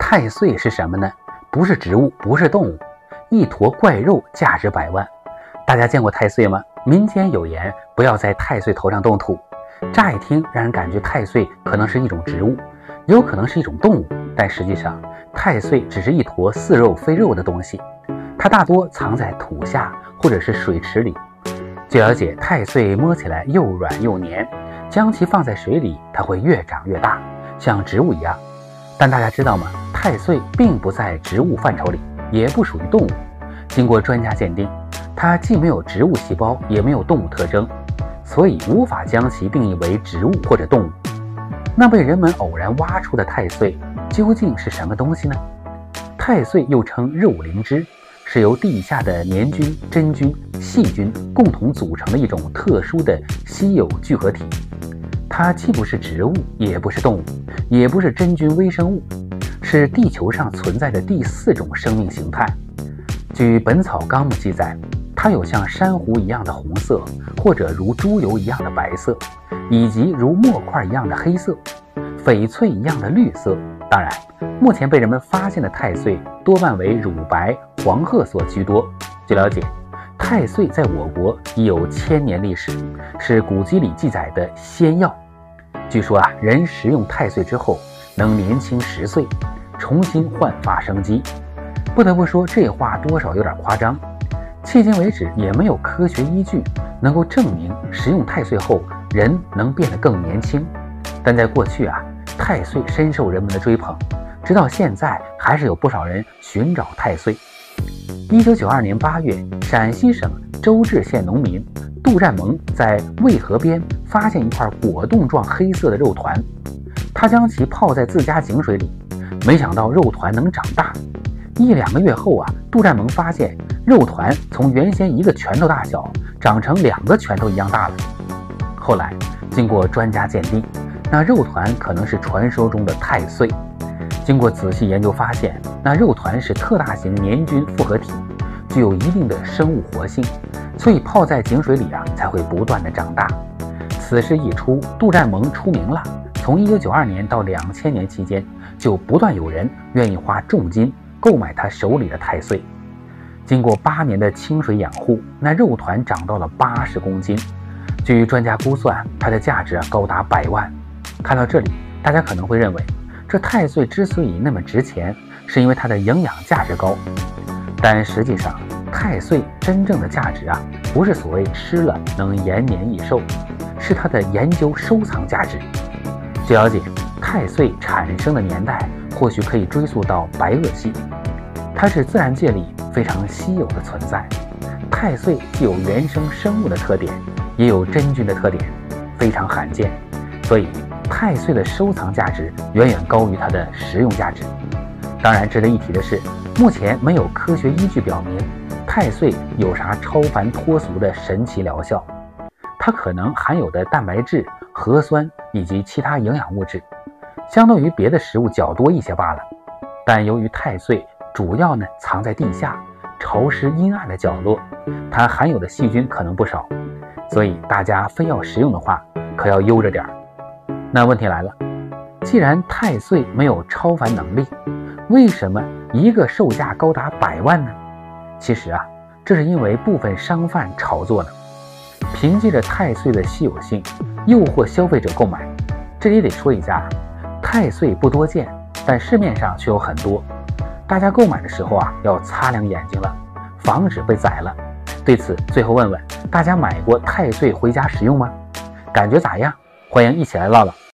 太岁是什么呢？不是植物，不是动物，一坨怪肉，价值100万。大家见过太岁吗？民间有言，不要在太岁头上动土。乍一听，让人感觉太岁可能是一种植物，有可能是一种动物，但实际上，太岁只是一坨似肉非肉的东西，它大多藏在土下或者是水池里。据了解，太岁摸起来又软又黏，将其放在水里，它会越长越大，像植物一样。但大家知道吗？太岁并不在植物范畴里，也不属于动物。经过专家鉴定，它既没有植物细胞，也没有动物特征，所以无法将其定义为植物或者动物。那被人们偶然挖出的太岁究竟是什么东西呢？太岁又称肉灵芝，是由地下的黏菌、真菌、细菌共同组成的一种特殊的稀有聚合体。它既不是植物，也不是动物，也不是真菌微生物，是地球上存在的第4种生命形态。据《本草纲目》记载，它有像珊瑚一样的红色，或者如猪油一样的白色，以及如墨块一样的黑色，翡翠一样的绿色。当然，目前被人们发现的太岁多半为乳白、黄褐色居多。据了解，太岁在我国已有1000年历史，是古籍里记载的仙药。据说人食用太岁之后能年轻10岁，重新焕发生机。不得不说，这话多少有点夸张。迄今为止，也没有科学依据能够证明食用太岁后人能变得更年轻。但在过去太岁深受人们的追捧，直到现在还是有不少人寻找太岁。1992年8月，陕西省周至县农民杜占蒙在渭河边发现一块果冻状黑色的肉团，他将其泡在自家井水里，没想到肉团能长大。1-2个月后杜占蒙发现肉团从原先1个拳头大小长成2个拳头一样大了。后来经过专家鉴定，那肉团可能是传说中的太岁。经过仔细研究发现，那肉团是特大型黏菌复合体，具有一定的生物活性，所以泡在井水里才会不断的长大。此事一出，杜占蒙出名了。从1992年到2000年期间，就不断有人愿意花重金购买他手里的太岁。经过8年的清水养护，那肉团长到了80公斤。据专家估算，它的价值高达100万。看到这里，大家可能会认为，这太岁之所以那么值钱，是因为它的营养价值高。但实际上，太岁真正的价值不是所谓吃了能延年益寿，是它的研究收藏价值。据了解，太岁产生的年代或许可以追溯到白垩纪，它是自然界里非常稀有的存在。太岁既有原生生物的特点，也有真菌的特点，非常罕见，所以太岁的收藏价值远远高于它的食用价值。当然，值得一提的是，目前没有科学依据表明太岁有啥超凡脱俗的神奇疗效，它可能含有的蛋白质、核酸以及其他营养物质，相对于别的食物较多一些罢了。但由于太岁主要藏在地下潮湿阴暗的角落，它含有的细菌可能不少，所以大家非要食用的话，可要悠着点儿。那问题来了，既然太岁没有超凡能力，为什么一个售价高达100万呢？其实这是因为部分商贩炒作呢，凭借着太岁的稀有性，诱惑消费者购买。这里得说一下，太岁不多见，但市面上却有很多。大家购买的时候要擦亮眼睛了，防止被宰了。对此，最后问问大家买过太岁回家食用吗？感觉咋样？欢迎一起来唠唠。